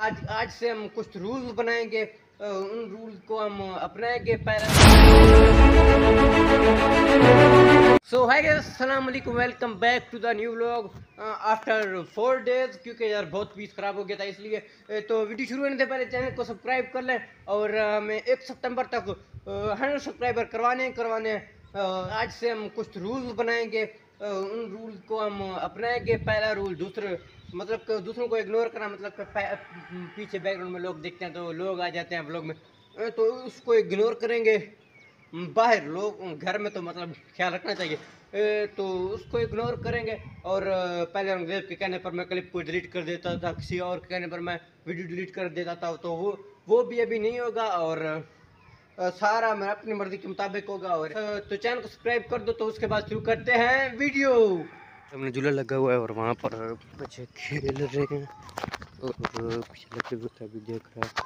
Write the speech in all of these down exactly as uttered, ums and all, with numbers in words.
आज आज से हम कुछ रूल बनाएंगे, उन रूल को हम अपनाएंगे। पहला सो हाय गाइस, अस्सलाम वालेकुम, welcome back to the new vlog after four days. क्योंकि यार बहुत पीस खराब हो गया था, इसलिए तो वीडियो शुरू होने से पहले चैनल को सब्सक्राइब कर लें और हमें एक सितंबर तक हंड्रेड सब्सक्राइबर करवाने करवाने आज से हम कुछ रूल बनाएंगे, उन रूल को हम अपनाएंगे। पहला रूल, दूसरे मतलब कि दूसरों को इग्नोर करना, मतलब कि पीछे बैकग्राउंड में लोग देखते हैं तो लोग आ जाते हैं व्लॉग में, तो उसको इग्नोर करेंगे। बाहर लोग, घर में तो मतलब ख्याल रखना चाहिए, तो उसको इग्नोर करेंगे। और पहले अंग्रेज के कहने पर मैं क्लिप को डिलीट कर देता था, किसी और के कहने पर मैं वीडियो डिलीट कर देता था, तो वो वो भी अभी नहीं होगा और सारा मैं अपनी मर्जी के मुताबिक होगा। और तो चैनल को सब्सक्राइब कर दो। तो उसके बाद शुरू करते हैं वीडियो। हमने झूला लगा हुआ है और वहाँ पर बच्चे खेल रहे हैं और पीछे लगे हुए अभी देख रहा है,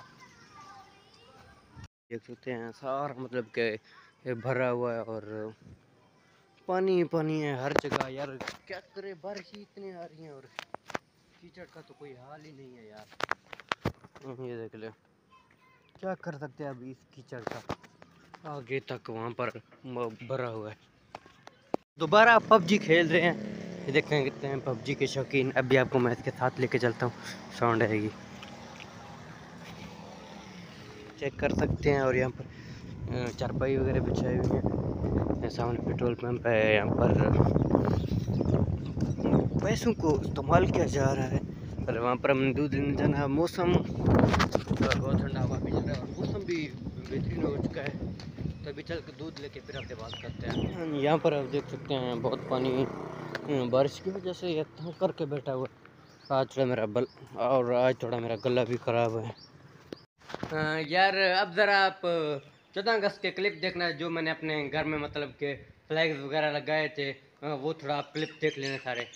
देख सकते हैं सारा मतलब के भरा हुआ है और पानी पानी है हर जगह। यार क्या करे, बारिश ही इतनी आ रही है और कीचड़ का तो कोई हाल ही नहीं है यार। ये देख ले, क्या कर सकते हैं अभी इस कीचड़ का, आगे तक वहाँ पर भरा हुआ है। दोबारा पबजी खेल रहे हैं, ये देखें कितने हैं पबजी के शौकीन। अभी आपको मैं इसके साथ लेके चलता हूँ, साउंड आएगी, चेक कर सकते हैं। और यहाँ पर चारपाई वगैरह बिछाई हुई है, सामने पेट्रोल पंप है, यहाँ पर पैसों को इस्तेमाल किया जा रहा है। और वहाँ पर हमने दूध लेने जाना है। मौसम बहुत ठंडा हवा भी चल रहा है और मौसम भी बेहतरीन हो चुका है, तभी चल के दूध लेके फिर आपसे बात करते हैं। यहाँ पर आप देख सकते हैं बहुत पानी, बारिश की वजह से ये करके बैठा हुआ। आज थोड़ा मेरा बल और आज थोड़ा मेरा गला भी ख़राब है। आ, यार अब ज़रा आप चौदह अगस्त के क्लिप देखना, जो मैंने अपने घर में मतलब के फ्लैग्स वगैरह लगाए थे, वो थोड़ा आप क्लिप देख लेना सारे।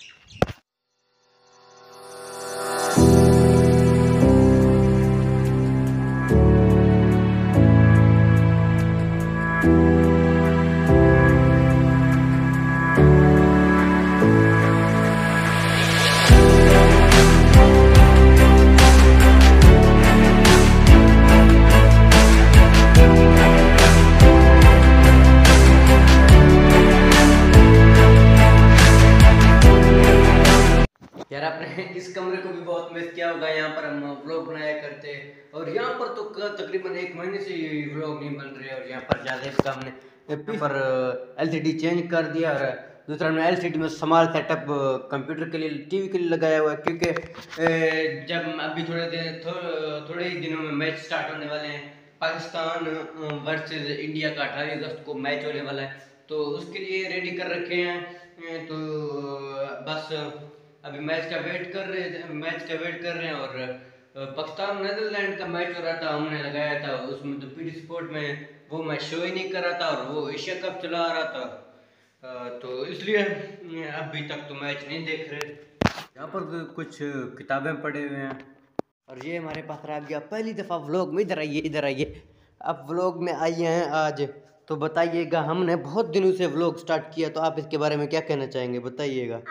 यार आपने इस कमरे को भी बहुत मिस किया होगा, यहाँ पर हम व्लॉग बनाया करते और यहाँ पर तो तकरीबन एक महीने से व्लॉग नहीं बन रहे। और यहाँ पर ज़्यादा इसका हमने पर एलसीडी चेंज कर दिया और दूसरा हमने एलसीडी में स्मॉल सेटअप कंप्यूटर के लिए, टीवी के लिए लगाया हुआ है। क्योंकि जब अभी थोड़े दिन थो, थोड़े ही दिनों में मैच स्टार्ट होने वाले हैं, पाकिस्तान वर्सेस इंडिया का अठारह अगस्त को मैच होने वाला है, तो उसके लिए रेडी कर रखे हैं। तो बस अभी मैच का वेट कर रहे थे मैच का वेट कर रहे हैं। और पाकिस्तान नेदरलैंड का मैच हो रहा था, हमने लगाया था उसमें, तो पीटी स्पोर्ट में वो मैच शो ही नहीं कर रहा था और वो एशिया कप चला आ रहा था, तो इसलिए अभी तक तो मैच नहीं देख रहे। यहाँ पर कुछ किताबें पढ़े हुए हैं और ये हमारे पास रह गया पहली दफ़ा व्लॉग में। इधर आइए, इधर आइए, आप व्लॉग में आइए हैं आज, तो बताइएगा। हमने बहुत दिनों से व्लॉग स्टार्ट किया, तो आप इसके बारे में क्या कहना चाहेंगे, बताइएगा।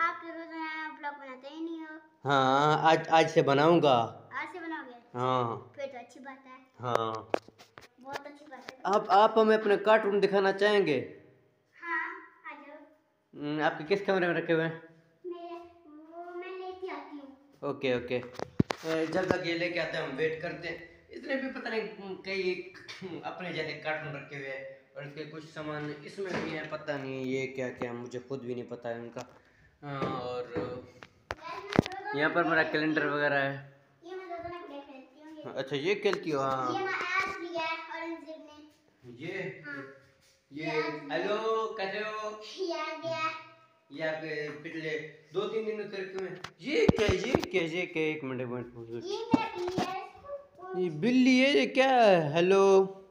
हाँ, आज आज से बनाऊंगा। आज से बनाओगे? हाँ, फिर तो अच्छी बात है। हाँ, बहुत अच्छी बात है। आप आप हमें अपने कार्टून दिखाना चाहेंगे? हाँ, आ जाओ। आपके किस कमरे में रखे हुए हैं? मेरे, वो मैं लेके आती हूँ। ओके ओके, जब तक ये लेके आते हैं हम वेट करते हैं। इतने भी पता नहीं कई अपने जैसे कार्टून रखे हुए हैं और इसके कुछ सामान इसमें भी हैं, पता नहीं ये क्या क्या, मुझे खुद भी नहीं पता है उनका। और यहाँ पर मेरा कैलेंडर वगैरह है। ये मैं ज़्यादा ना खेलती हूँ। अच्छा, ये खेलती हो? हाँ, ये मैं ऐप लिया है ऑरेंज ने। ये हाँ, ये हेलो कैसे हो? ये आ गया। ये आपके पिछले दो तीन दिनों से क्यों है? ये क्या ये क्या ये क्या एक मिनट मिनट ये मेरा बिल्ली है। ये बिल्ली है, ये क्या है? हेलो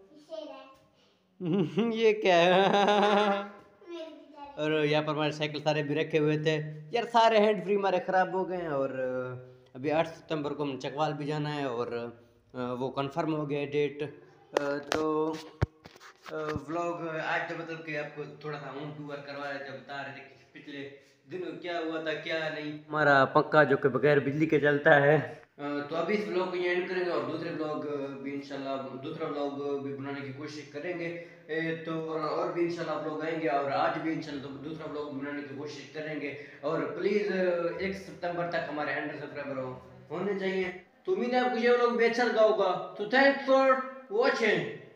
ये क्या है? और यहाँ पर हमारे साइकिल सारे भी रखे हुए थे यार, सारे हैंड फ्री हमारे ख़राब हो गए हैं। और अभी आठ सितंबर को हम चकवाल भी जाना है और वो कंफर्म हो गया डेट। तो व्लॉग आज तो मतलब कि आपको थोड़ा सा होम टूर करवा रहे थे, बता रहे थे कि पिछले दिनों क्या हुआ था क्या नहीं। हमारा पंखा जो कि बगैर बिजली के चलता है, तो अभी इस ब्लॉग को ये एंड करेंगे और दूसरे ब्लॉग भी इंशाल्लाह दूसरा ब्लॉग भी बनाने की कोशिश करेंगे। तो और भी इंशाल्लाह ब्लॉग आएंगे और आज भी इंशाल्लाह दूसरा ब्लॉग बनाने की कोशिश करेंगे। और प्लीज़ एक सितंबर तक हमारे हंड्रेड सब्सक्राइबर होने चाहिए। तो उम्मीद है आपको ये ब्लॉग भी अच्छा लगा होगा। तो थैंक्स फॉर वॉचिंग।